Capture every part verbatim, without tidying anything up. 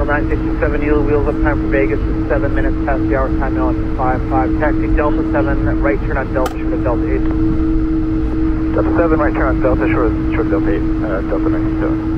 Delta nine sixty-seven, yield wheels up, time for Vegas is seven minutes past the hour, time now is five five. Taxi Delta seven, right turn on Delta, short of Delta eight. Delta seven, right turn on Delta, short of, short of Delta eight, uh, Delta nine sixty-seven.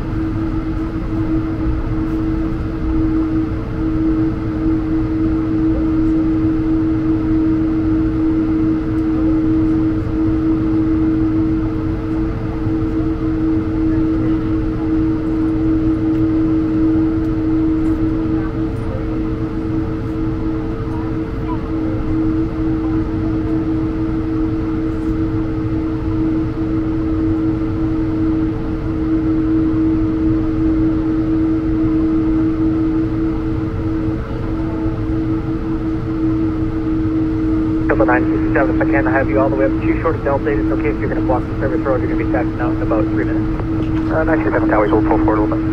nine sixty-seven, if I can, I have you all the way up to short of Delta eight. It's okay if you're going to block the service road. You're going to be taxing out in about three minutes. Uh, nine sixty-seven, Towers, hold full forward a little bit.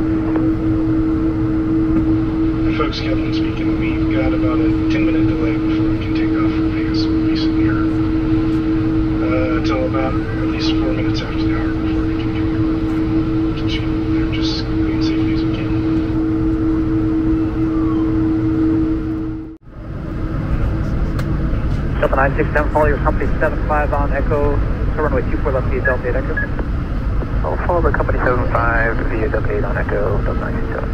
Folks, Captain speaking. We've got about a ten minute delay before we can take off from Vegas. We'll be sitting here uh, until about at least four minutes after the hour before we can get going. They're just going safely as we can. Delta nine sixty-seven, follow your company seven five on Echo, so runway two four left via Delta eight Echo. I'll follow the company seven five via Delta eight on Echo, Delta nine sixty-seven.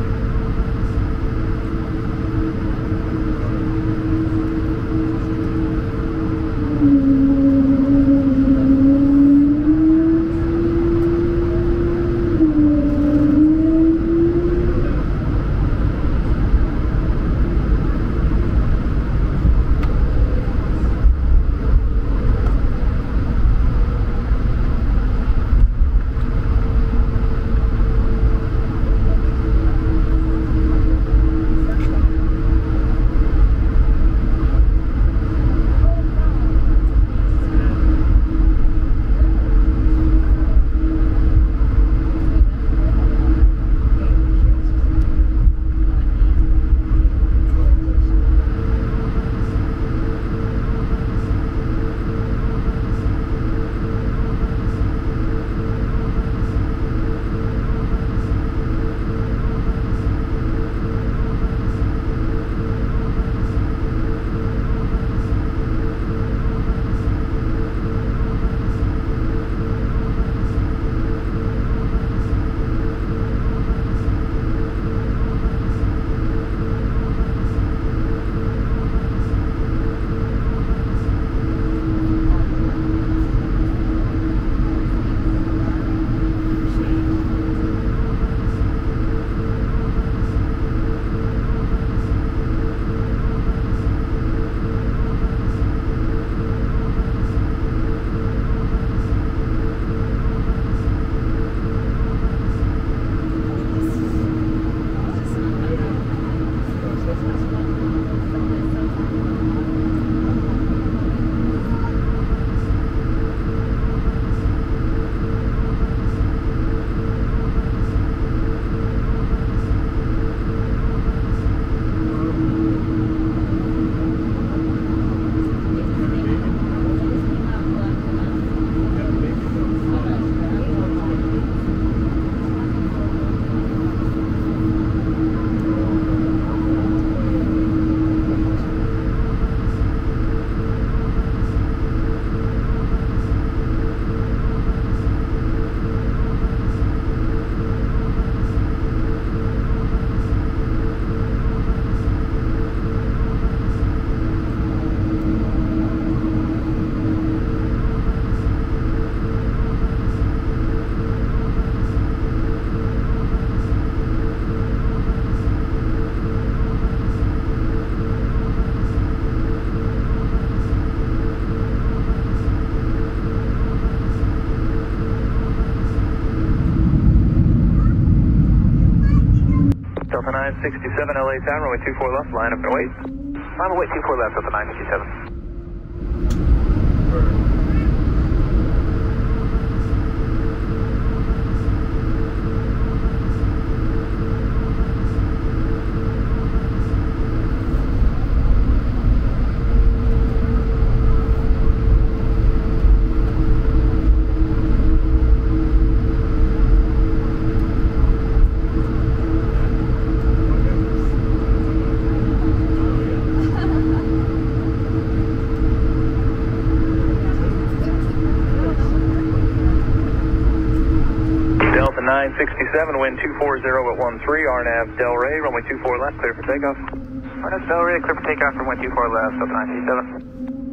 Delta nine sixty-seven, L A Town, runway two four left, line up and wait. Line up, wait, two four left, Delta nine sixty-seven. sixty-seven, wind two four zero at one three, R N A V Delray, runway two four left, clear for takeoff. R N A V Delray, clear for takeoff from wind two four left, Delta nine sixty-seven.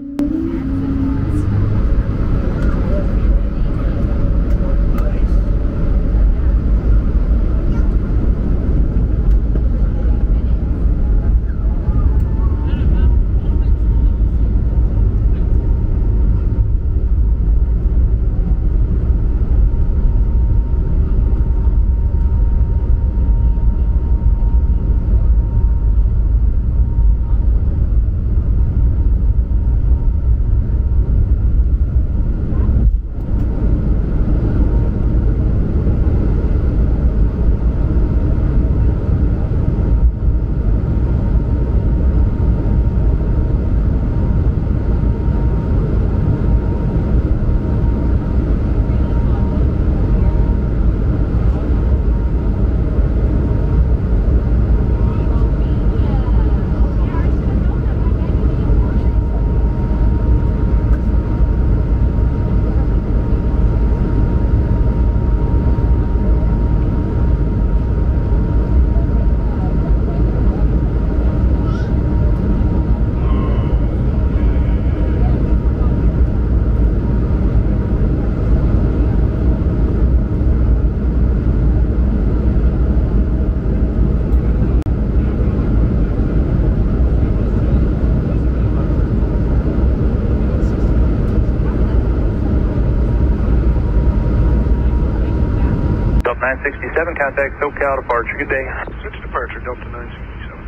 nine sixty-seven, contact SoCal departure, good day. Switch departure, Delta nine sixty-seven.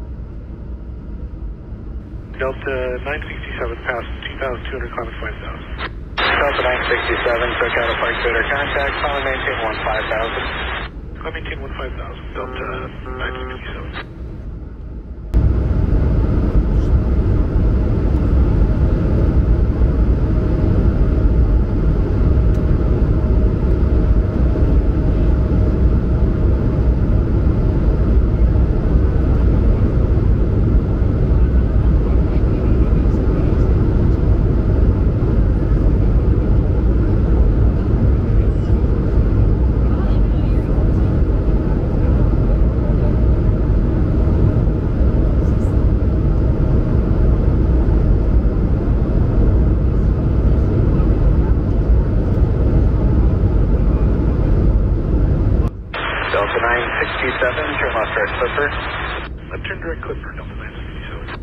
Delta nine sixty-seven, past two thousand two hundred, climate five thousand. Delta nine sixty-seven, SoCal departure, radar contact, climate maintain one five thousand. Climate maintain one five thousand, Delta nine sixty-seven. Delta nine sixty-seven, turn left direct Clipper. Left turn direct Clipper, Delta nine sixty-seven.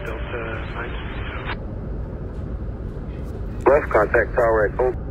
Delta nine. Left contact tower at Gold.